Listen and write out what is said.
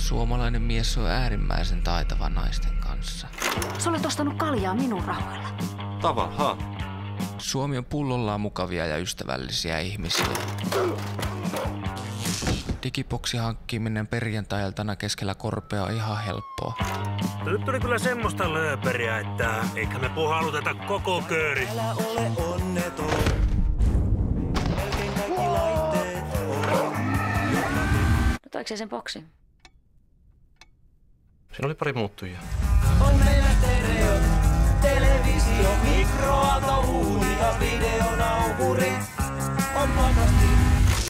Suomalainen mies on äärimmäisen taitava naisten kanssa. Sä olet ostanut kaljaa minun rahoilla. Tavallaan. Suomi on pullollaan mukavia ja ystävällisiä ihmisiä. Digiboksi hankkiminen perjantai-iltana keskellä korpea on ihan helppoa. Nyt tuli kyllä semmoista lööperiä, että eikä me puhalluteta koko kööri. Älä ole onneton. Melkein kaikki laitteet on. No toiko se sen boksi? Siinä oli pari muuttujia. On meillä stereo, televisio, mikroaaltouuni ja videonauhuri.